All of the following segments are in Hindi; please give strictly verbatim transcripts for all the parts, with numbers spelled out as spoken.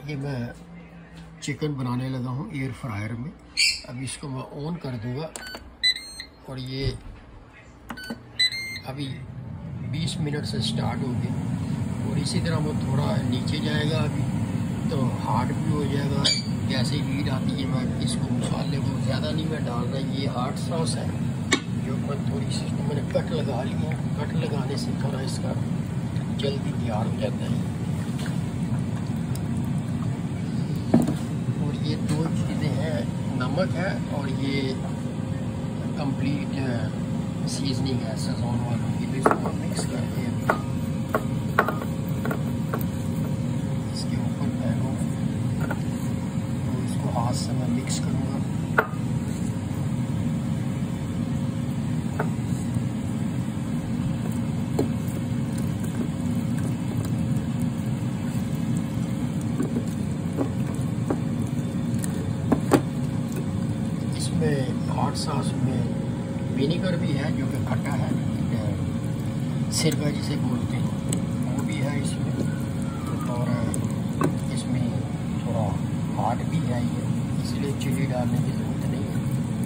कि मैं चिकन बनाने लगा हूँ एयर फ्रायर में। अब इसको मैं ऑन कर दूँगा और ये अभी बीस मिनट से स्टार्ट हो गई और इसी तरह वो थोड़ा नीचे जाएगा अभी तो हार्ड भी हो जाएगा। जैसे हीट आती है मैं इसको मसाले को ज़्यादा नहीं मैं डाल रहा। ये हार्ड सॉस है जो मैं थोड़ी सी इसको मैंने कट लगा ली है। कट लगाने से थोड़ा इसका जल्दी तैयार हो जाता है। और ये दो चीज़ें हैं, नमक है और ये कंप्लीट सीजनिंग है सज़ोन वालों की। तो इसको मिक्स करते हैं इसके ऊपर पैनों में, तो इसको हाथ से मैं मिक्स करूँगा। इसमें हॉट सॉस में विनेगर भी है जो कि खट्टा है, सिरका जिसे बोलते हैं वो भी है इसमें, और इसमें थोड़ा हार्ड भी है ये, इसलिए चिली डालने की ज़रूरत नहीं है।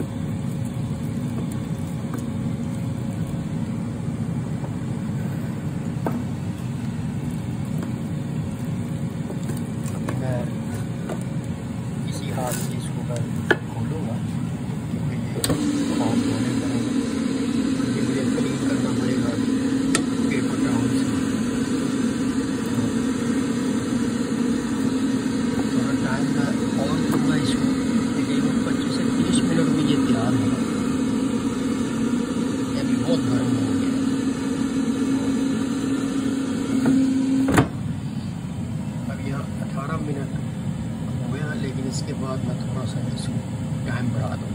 अभी मैं इसी हाथ से इसको मैं खोलूँगा क्योंकि ये हाथ धोने करेंगे, ये मुझे क्लीन करना पड़ेगा पेपर टाउन से। थोड़ा टाइम मैं और दूँगा इसको, तकरीबन पच्चीस से तीस मिनट में ये तैयार होगा। ये अभी बहुत गर्म हो गया है। अब यहाँ अठारह मिनट हो गया, लेकिन इसके बाद मैं थोड़ा सा इसको टाइम बढ़ा दूँगा।